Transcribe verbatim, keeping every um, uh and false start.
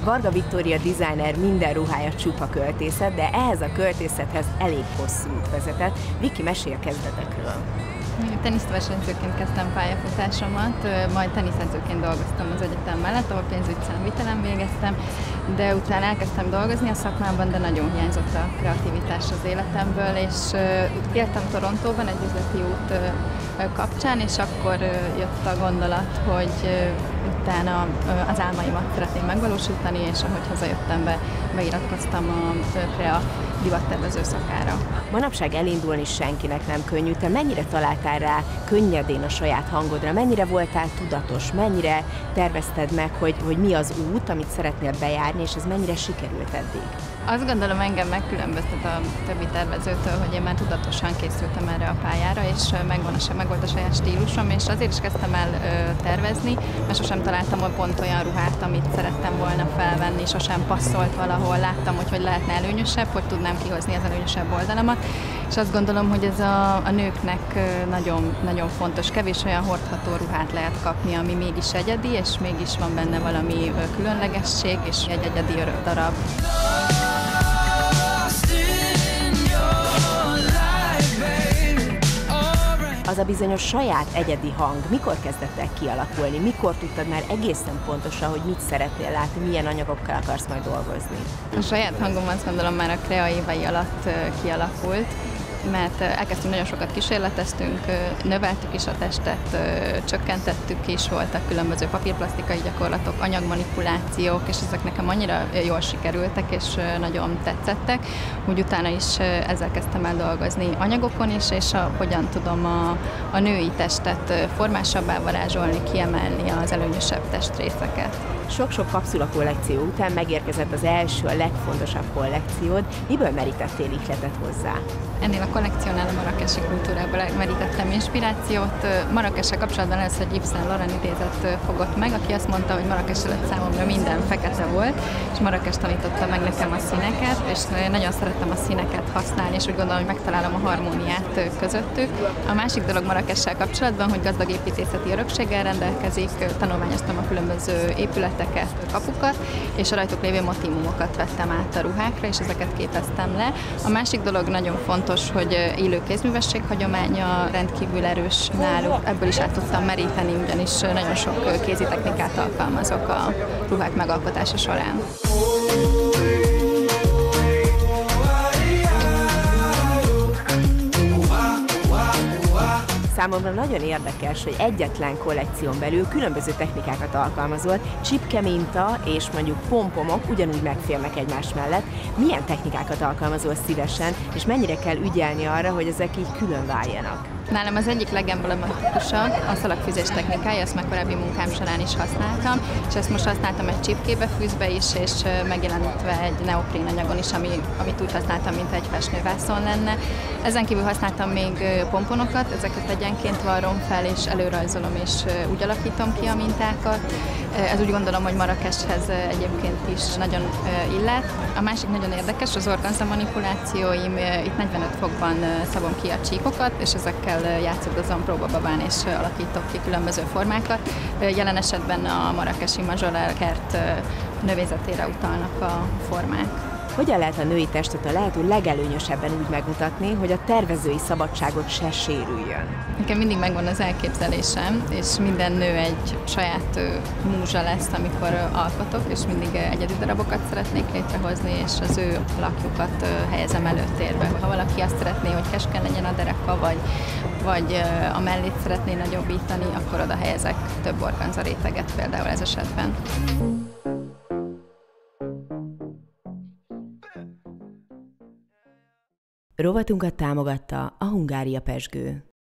Varga Viktória designer minden ruhája csupa költészet, de ehhez a költészethez elég hosszú út vezetett. Viki, mesél kezdetekről. Teniszversenyzőként kezdtem pályafutásomat, majd teniszedzőként dolgoztam az egyetem mellett, ahol pénzügyszámvitelen végeztem, de utána elkezdtem dolgozni a szakmában, de nagyon hiányzott a kreativitás az életemből, és éltem Torontóban egy üzleti út kapcsán, és akkor jött a gondolat, hogy utána az álmaimat szeretném megvalósítani, és ahogy hazajöttem be, beiratkoztam a Krea divattervező szakára. Manapság elindulni senkinek nem könnyű. Te mennyire találtál rá könnyedén a saját hangodra? Mennyire voltál tudatos? Mennyire tervezted meg, hogy, hogy mi az út, amit szeretnél bejárni, és ez mennyire sikerült eddig? Azt gondolom, engem megkülönböztet a többi tervezőtől, hogy én már tudatosan készültem erre a pályára, és megvan a, meg volt a saját stílusom, és azért is kezdtem el ö, tervezni, mert sosem találtam pont olyan ruhát, amit szerettem volna felvenni, sosem passzolt valahol, láttam, hogy hogy lehetne előnyösebb, hogy tudnám kihozni az előnyösebb oldalamat, és azt gondolom, hogy ez a, a nőknek nagyon, nagyon fontos. Kevés olyan hordható ruhát lehet kapni, ami mégis egyedi, és mégis van benne valami különlegesség, és egy egyedi darab. Az a bizonyos saját egyedi hang mikor kezdett el kialakulni? Mikor tudtad már egészen pontosan, hogy mit szeretnél látni, milyen anyagokkal akarsz majd dolgozni? A saját hangom azt gondolom már a Krea évei alatt kialakult, mert elkezdtünk, nagyon sokat kísérleteztünk, növeltük is a testet, csökkentettük is, voltak különböző papírplasztikai gyakorlatok, anyagmanipulációk, és ezek nekem annyira jól sikerültek, és nagyon tetszettek, hogy utána is ezzel kezdtem el dolgozni anyagokon is, és a, hogyan tudom a, a női testet formásabbá varázsolni, kiemelni az előnyösebb testrészeket. Sok-sok kapszula kollekció után megérkezett az első, a legfontosabb kollekciód. Miből merítettél ihletet hozzá? Ennél a kollekciónál a marrakesi kultúrából merítettem inspirációt. Marrakkessel kapcsolatban először egy Yves Saint Laurent idézet fogott meg, aki azt mondta, hogy Marrakkes előtt számomra minden fekete volt, és Marrakkes tanította meg nekem a színeket, és nagyon szerettem a színeket használni, és úgy gondolom, hogy megtalálom a harmóniát közöttük. A másik dolog Marrakkessel kapcsolatban, hogy gazdag építészeti örökséggel rendelkezik, tanulmányoztam a különböző épületeket, kapukat, és a rajtuk lévő motívumokat vettem át a ruhákra, és ezeket képeztem le. A másik dolog nagyon fontos, hogy élő kézművesség hagyománya rendkívül erős náluk. Ebből is át tudtam meríteni, ugyanis nagyon sok kézi technikát alkalmazok a ruhák megalkotása során. Számomra nagyon érdekes, hogy egyetlen kollekción belül különböző technikákat alkalmazol, csipke minta és mondjuk pompomok ugyanúgy megférnek egymás mellett. Milyen technikákat alkalmazol szívesen, és mennyire kell ügyelni arra, hogy ezek így külön váljanak? Nálam az egyik legemblematikusabb a szalagfűzés technikája, ezt már korábbi munkám során is használtam, és ezt most használtam egy csipkébe, fűzbe is, és megjelenítve egy neoprén anyagon is, ami, amit úgy használtam, mint egy festővászon lenne. Ezen kívül használtam még pomponokat, ezeket egyenként varrom fel, és előrajzolom, és úgy alakítom ki a mintákat. Ez úgy gondolom, hogy Marrakeshez egyébként is nagyon illet. A másik nagyon érdekes, az organza manipulációim, itt negyvenöt fokban szabom ki a csíkokat, és ezekkel játszadozom próbababán, és alakítok ki különböző formákat. Jelen esetben a marrakesi Majorelle kert növényzetére utalnak a formák. Hogyan lehet a női testet a lehető legelőnyösebben úgy megmutatni, hogy a tervezői szabadságot se sérüljön? Nekem mindig megvan az elképzelésem, és minden nő egy saját múzsa lesz, amikor alkotok, és mindig egyedi darabokat szeretnék létrehozni, és az ő alakjukat helyezem előtérbe. Ha valaki azt szeretné, hogy keskeny legyen a dereka, vagy, vagy a mellét szeretné nagyobbítani, akkor oda helyezek több organza réteget például ez esetben. Rovatunkat támogatta a Hungária Pezsgő.